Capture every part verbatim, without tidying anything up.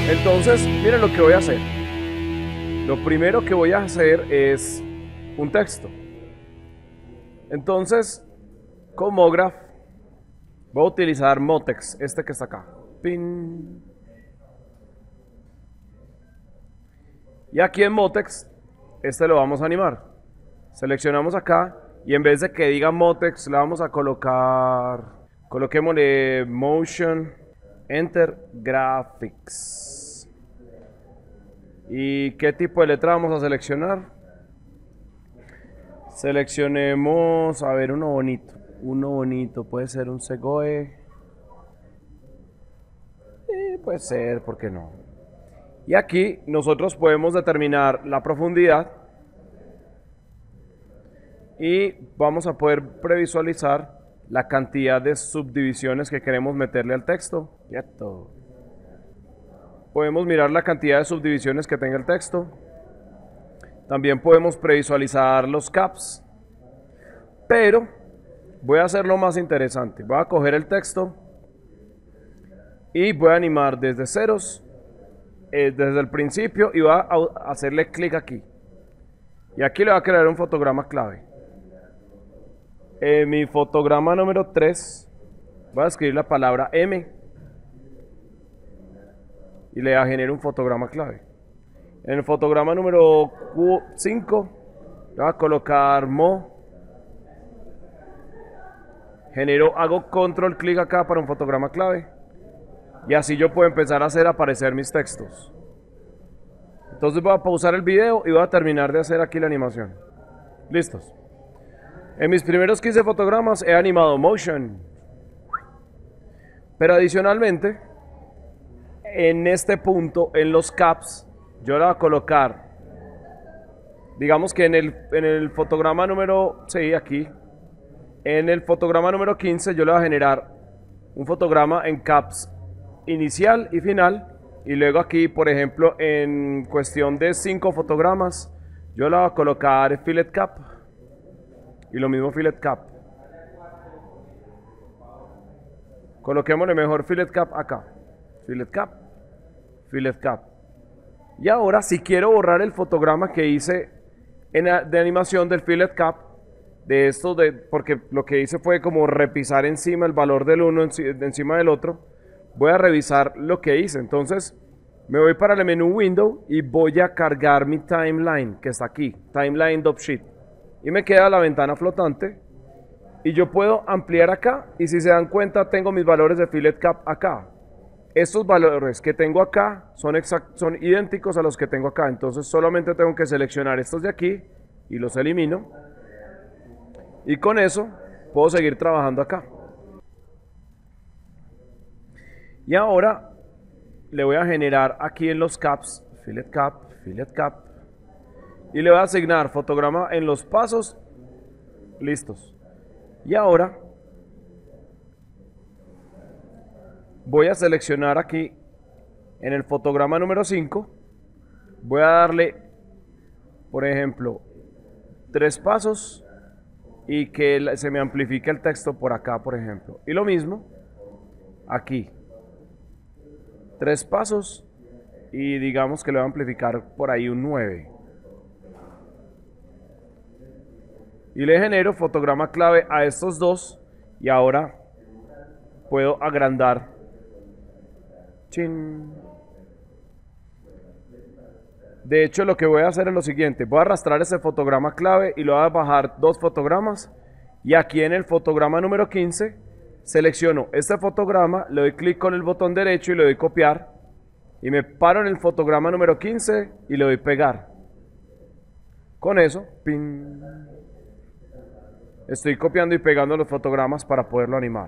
Entonces, miren lo que voy a hacer. Lo primero que voy a hacer es un texto. Entonces, con Mograph voy a utilizar Motex, este que está acá. Pin. Y aquí en Motex, este lo vamos a animar. Seleccionamos acá y en vez de que diga Motex, le vamos a colocar, coloquémosle Motion, Enter Graphics. ¿Y qué tipo de letra vamos a seleccionar? Seleccionemos, a ver, uno bonito. Uno bonito, puede ser un Segoe. Eh, puede ser, ¿por qué no? Y aquí nosotros podemos determinar la profundidad. Y vamos a poder previsualizar la cantidad de subdivisiones que queremos meterle al texto. Quieto. Podemos mirar la cantidad de subdivisiones que tenga el texto. También podemos previsualizar los caps. Pero voy a hacerlo más interesante. Voy a coger el texto y voy a animar desde ceros, eh, desde el principio, y voy a hacerle clic aquí. Y aquí le voy a crear un fotograma clave. En mi fotograma número tres voy a escribir la palabra M y le voy a generar un fotograma clave. En el fotograma número cinco le voy a colocar Mo. Genero, hago control clic acá para un fotograma clave. Y así yo puedo empezar a hacer aparecer mis textos. Entonces voy a pausar el video y voy a terminar de hacer aquí la animación. ¿Listos? En mis primeros quince fotogramas he animado Motion. Pero adicionalmente, en este punto, en los caps, yo le voy a colocar, digamos que en el, en el fotograma número, sí, aquí, en el fotograma número quince yo le voy a generar un fotograma en caps inicial y final, y luego aquí, por ejemplo, en cuestión de cinco fotogramas, yo le voy a colocar fillet cap, y lo mismo fillet cap. Coloquémosle mejor fillet cap acá, fillet cap, fillet cap. Y ahora, si quiero borrar el fotograma que hice en la, de animación del fillet cap, de esto, de, porque lo que hice fue como repisar encima el valor del uno encima del otro, voy a revisar lo que hice. Entonces, me voy para el menú Window y voy a cargar mi timeline, que está aquí, timeline dot sheet. Y me queda la ventana flotante. Y yo puedo ampliar acá, y si se dan cuenta, tengo mis valores de fillet cap acá. Estos valores que tengo acá son, exact, son idénticos a los que tengo acá. Entonces solamente tengo que seleccionar estos de aquí y los elimino. Y con eso puedo seguir trabajando acá. Y ahora le voy a generar aquí en los caps, fillet cap, fillet cap. Y le voy a asignar fotograma en los pasos. Listos. Y ahora voy a seleccionar aquí en el fotograma número cinco, voy a darle, por ejemplo, tres pasos y que se me amplifique el texto por acá, por ejemplo. Y lo mismo aquí, tres pasos y digamos que le voy a amplificar por ahí un nueve. Y le genero fotograma clave a estos dos y ahora puedo agrandar. Chin. De hecho, lo que voy a hacer es lo siguiente. Voy a arrastrar ese fotograma clave y lo voy a bajar dos fotogramas. Y aquí en el fotograma número quince, selecciono este fotograma, le doy clic con el botón derecho y le doy copiar. Y me paro en el fotograma número quince y le doy pegar. Con eso, pin. Estoy copiando y pegando los fotogramas para poderlo animar.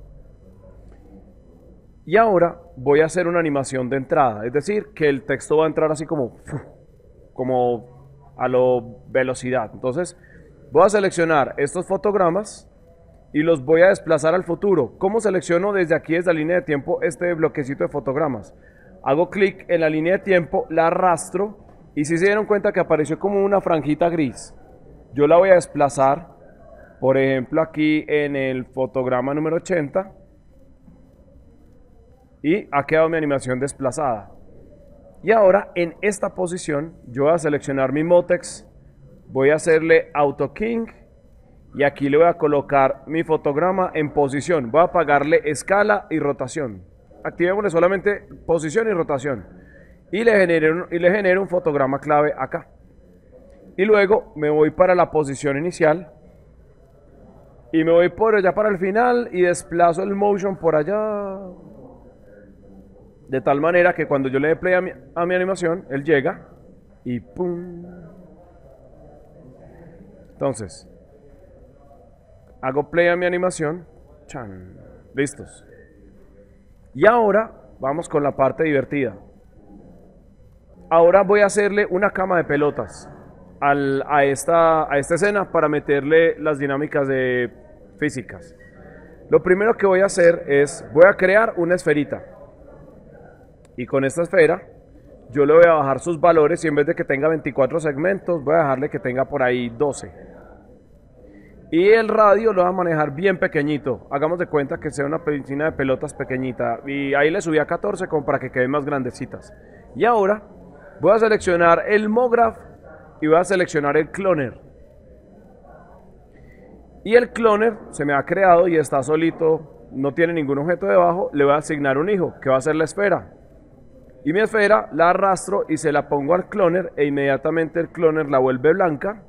Y ahora voy a hacer una animación de entrada, es decir, que el texto va a entrar así como, como a lo velocidad. Entonces voy a seleccionar estos fotogramas y los voy a desplazar al futuro. ¿Cómo selecciono desde aquí, desde la línea de tiempo, este bloquecito de fotogramas? Hago clic en la línea de tiempo, la arrastro y si se dieron cuenta que apareció como una franjita gris, yo la voy a desplazar, por ejemplo aquí en el fotograma número ochenta. Y ha quedado mi animación desplazada. Y ahora en esta posición yo voy a seleccionar mi Motex, voy a hacerle Auto King y aquí le voy a colocar mi fotograma en posición. Voy a apagarle escala y rotación. Activémosle solamente posición y rotación. Y le genero un, y le genero un fotograma clave acá. Y luego me voy para la posición inicial. Y me voy por allá para el final y desplazo el motion por allá. De tal manera que cuando yo le dé play a mi, a mi animación, él llega y pum. Entonces, hago play a mi animación. Chan. Listos. Y ahora vamos con la parte divertida. Ahora voy a hacerle una cama de pelotas al, a, esta, a esta escena para meterle las dinámicas de físicas. Lo primero que voy a hacer es, voy a crear una esferita. Y con esta esfera, yo le voy a bajar sus valores y en vez de que tenga veinticuatro segmentos, voy a dejarle que tenga por ahí doce. Y el radio lo voy a manejar bien pequeñito. Hagamos de cuenta que sea una piscina de pelotas pequeñita. Y ahí le subí a catorce como para que queden más grandecitas. Y ahora voy a seleccionar el MoGraph y voy a seleccionar el Cloner. Y el Cloner se me ha creado y está solito, no tiene ningún objeto debajo. Le voy a asignar un hijo, que va a ser la esfera. Y mi esfera la arrastro y se la pongo al Cloner e inmediatamente el Cloner la vuelve blanca.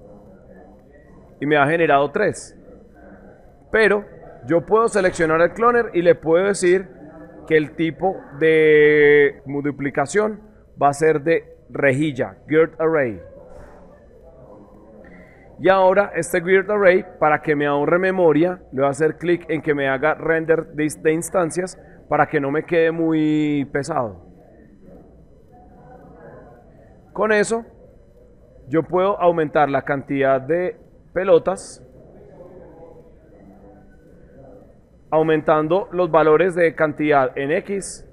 Y me ha generado tres. Pero yo puedo seleccionar el Cloner y le puedo decir que el tipo de multiplicación va a ser de rejilla, Girth Array. Y ahora este Girth Array, para que me ahorre memoria, le voy a hacer clic en que me haga render de, de instancias para que no me quede muy pesado. Con eso, yo puedo aumentar la cantidad de pelotas, aumentando los valores de cantidad en X,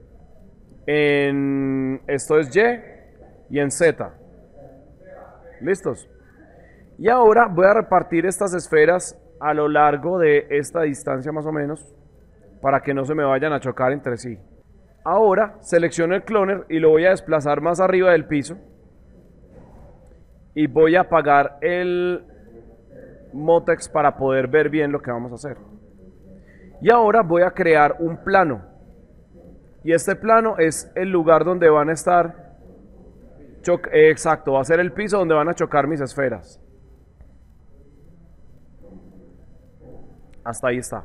en esto es Y y en Z. ¿Listos? Y ahora voy a repartir estas esferas a lo largo de esta distancia más o menos, para que no se me vayan a chocar entre sí. Ahora selecciono el Cloner y lo voy a desplazar más arriba del piso. Y voy a apagar el Motex para poder ver bien lo que vamos a hacer. Y ahora voy a crear un plano. Y este plano es el lugar donde van a estar. Eh, exacto, va a ser el piso donde van a chocar mis esferas. Hasta ahí está.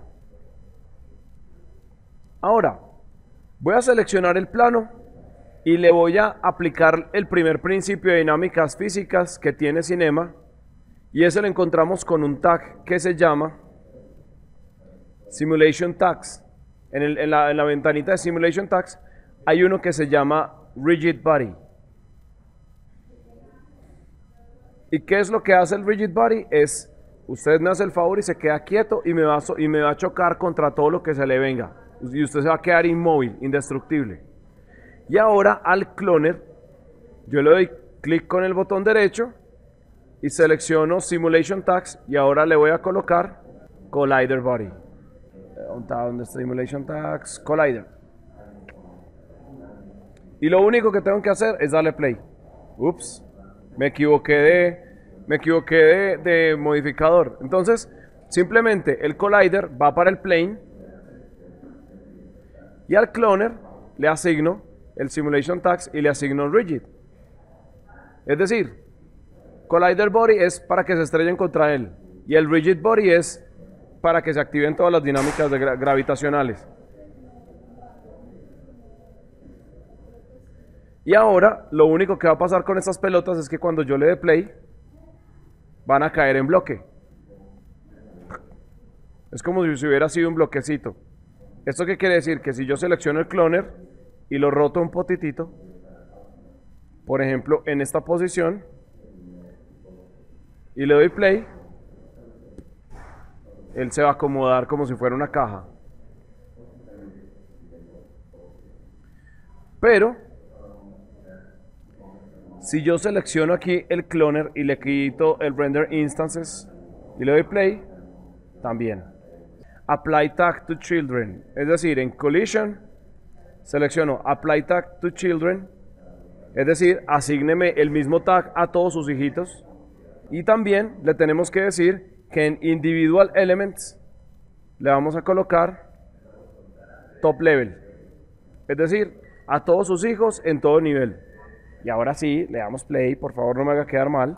Ahora, voy a seleccionar el plano y le voy a aplicar el primer principio de dinámicas físicas que tiene Cinema. Y eso lo encontramos con un tag que se llama Simulation Tags. En, el, en, la, en la ventanita de Simulation Tags hay uno que se llama Rigid Body. ¿Y qué es lo que hace el Rigid Body? Es, usted me hace el favor y se queda quieto y me va a, y me va a chocar contra todo lo que se le venga. Y usted se va a quedar inmóvil, indestructible. Y ahora al Cloner, yo le doy clic con el botón derecho y selecciono Simulation Tags y ahora le voy a colocar Collider Body. ¿Dónde está Simulation Tags? Collider. Y lo único que tengo que hacer es darle play. Ups, me equivoqué de, me equivoqué de, de modificador. Entonces, simplemente el Collider va para el plane y al Cloner le asigno el Simulation Tags y le asigno Rigid. Es decir, Collider Body es para que se estrellen contra él y el Rigid Body es para que se activen todas las dinámicas de gra gravitacionales. Y ahora lo único que va a pasar con estas pelotas es que cuando yo le dé play van a caer en bloque. Es como si hubiera sido un bloquecito. ¿Esto qué quiere decir? Que si yo selecciono el Cloner y lo roto un poquitito, por ejemplo en esta posición, y le doy play, él se va a acomodar como si fuera una caja. Pero si yo selecciono aquí el Cloner y le quito el Render Instances y le doy play, también. Apply Tag to Children, es decir, en Collision selecciono Apply Tag to Children Es decir, asígneme el mismo tag a todos sus hijitos. Y también le tenemos que decir que en individual elements le vamos a colocar top level. Es decir, a todos sus hijos en todo nivel. Y ahora sí, le damos play, por favor no me haga quedar mal.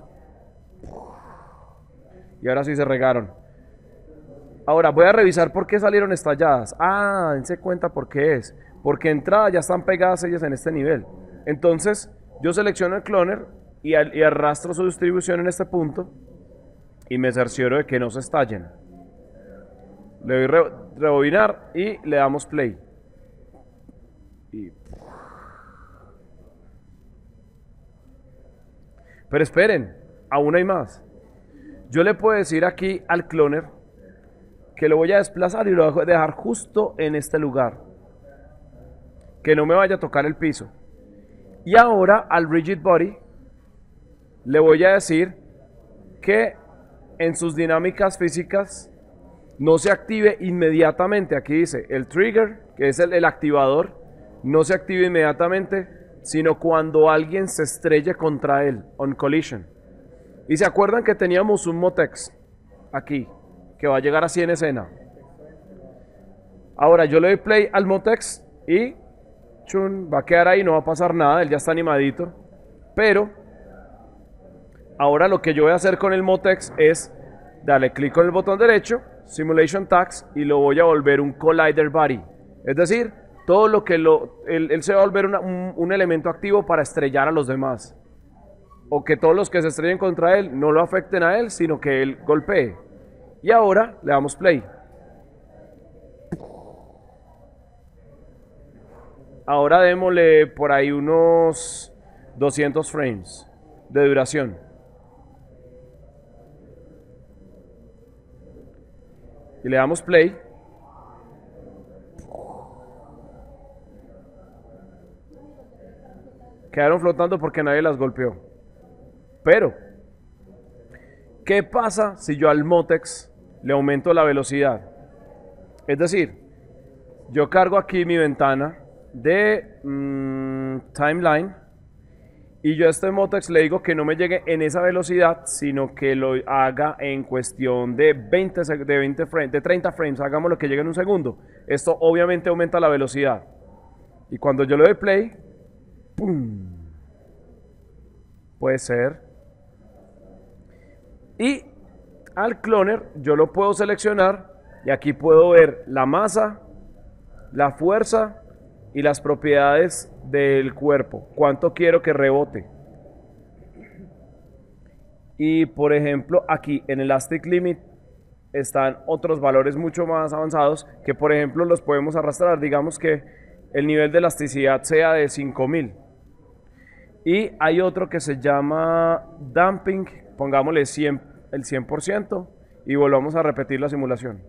Y ahora sí se regaron. Ahora voy a revisar por qué salieron estalladas. Ah, dense cuenta por qué es. Porque entrada ya están pegadas ellas en este nivel. Entonces, yo selecciono el cloner y, al, y arrastro su distribución en este punto y me cercioro de que no se estallen. Le doy re, rebobinar y le damos play. Y... Pero esperen, aún hay más. Yo le puedo decir aquí al cloner que lo voy a desplazar y lo voy a dejar justo en este lugar. Que no me vaya a tocar el piso. Y ahora al rigid body le voy a decir que en sus dinámicas físicas no se active inmediatamente. Aquí dice el trigger, que es el, el activador, no se active inmediatamente, sino cuando alguien se estrelle contra él, on collision. Y se acuerdan que teníamos un Motex aquí, que va a llegar así en escena. Ahora yo le doy play al Motex y chun, va a quedar ahí, no va a pasar nada, él ya está animadito. Pero ahora lo que yo voy a hacer con el Motex es darle clic con el botón derecho, Simulation Tags, y lo voy a volver un Collider Body. Es decir, todo lo que lo, él, él se va a volver una, un, un elemento activo para estrellar a los demás. O que todos los que se estrellen contra él no lo afecten a él, sino que él golpee. Y ahora le damos play. Ahora démosle por ahí unos doscientos frames de duración. Y le damos play. Quedaron flotando porque nadie las golpeó. Pero, ¿qué pasa si yo al Motex le aumento la velocidad? Es decir, yo cargo aquí mi ventana de mmm, timeline y yo a este Motex le digo que no me llegue en esa velocidad, sino que lo haga en cuestión de veinte, de veinte frames, de treinta frames, hagamos lo que llegue en un segundo. Esto obviamente aumenta la velocidad. Y cuando yo le doy play, ¡pum! Puede ser. Y al cloner yo lo puedo seleccionar y aquí puedo ver la masa, la fuerza y las propiedades del cuerpo. Cuánto quiero que rebote. Y por ejemplo aquí en Elastic Limit están otros valores mucho más avanzados que por ejemplo los podemos arrastrar. Digamos que el nivel de elasticidad sea de cinco mil. Y hay otro que se llama Damping, pongámosle cien, el cien por ciento y volvamos a repetir la simulación.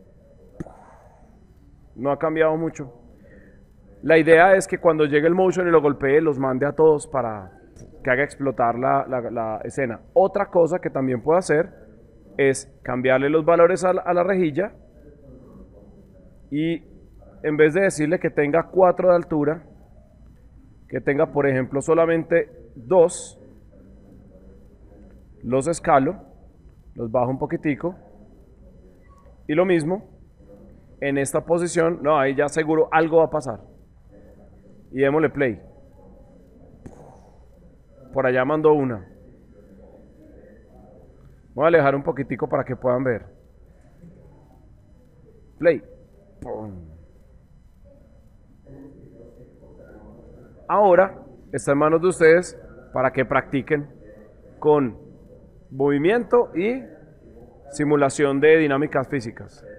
No ha cambiado mucho. La idea es que cuando llegue el motion y lo golpee, los mande a todos para que haga explotar la, la, la escena. Otra cosa que también puedo hacer es cambiarle los valores a la, a la rejilla y en vez de decirle que tenga cuatro de altura, que tenga por ejemplo solamente dos, los escalo, los bajo un poquitico y lo mismo en esta posición, no, ahí ya seguro algo va a pasar y démosle play. Por allá mandó una, voy a alejar un poquitico para que puedan ver. Play. ¡Pum! Ahora está en manos de ustedes para que practiquen con movimiento y simulación de dinámicas físicas.